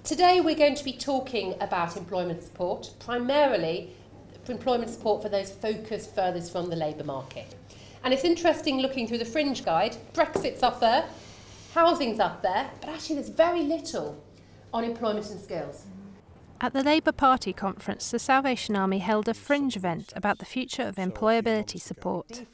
Today we're going to be talking about employment support, primarily for employment support for those focused furthest from the labour market. And it's interesting looking through the fringe guide. Brexit's up there, housing's up there, but actually there's very little on employment and skills. At the Labour Party conference, the Salvation Army held a fringe event about the future of employability support.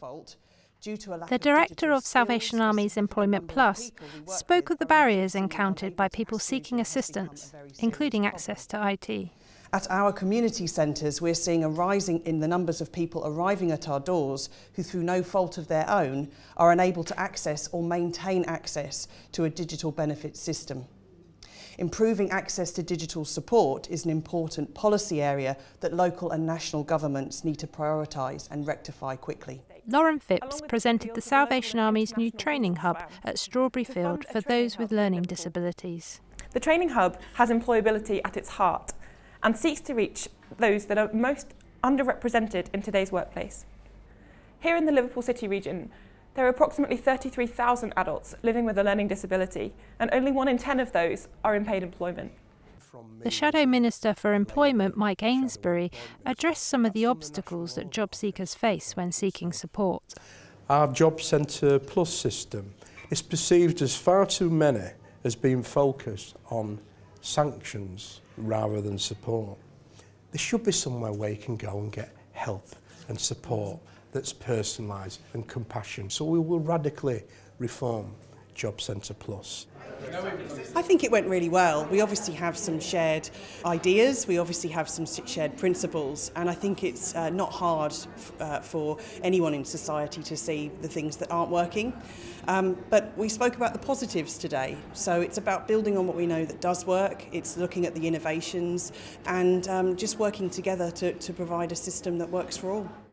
The director of Salvation Army's Employment Plus spoke of the barriers encountered by people seeking assistance, including access to IT. At our community centres, we're seeing a rising in the numbers of people arriving at our doors who, through no fault of their own, are unable to access or maintain access to a digital benefits system. Improving access to digital support is an important policy area that local and national governments need to prioritise and rectify quickly. Lauren Phipps presented the Salvation Army's new training hub at Strawberry Field for those with learning disabilities. The training hub has employability at its heart and seeks to reach those that are most underrepresented in today's workplace. Here in the Liverpool City region, there are approximately 33,000 adults living with a learning disability, and only 1 in 10 of those are in paid employment. The Shadow Minister for Employment, Mike Amesbury, addressed some of the obstacles that job seekers face when seeking support. Our Job Centre Plus system is perceived as far too many as being focused on sanctions rather than support. There should be somewhere where you can go and get help and support that's personalised and compassion. So we will radically reform Job Centre Plus. I think it went really well. We obviously have some shared ideas, we obviously have some shared principles, and I think it's not hard for anyone in society to see the things that aren't working. But we spoke about the positives today, so it's about building on what we know that does work, it's looking at the innovations and just working together to provide a system that works for all.